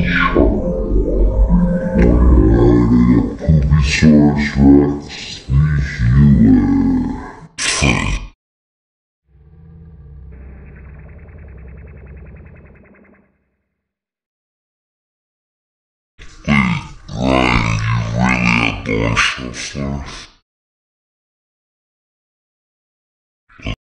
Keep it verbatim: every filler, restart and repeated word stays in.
Pubisaurus Rex, the healer. Wait, Ryan, you really had lunch last night?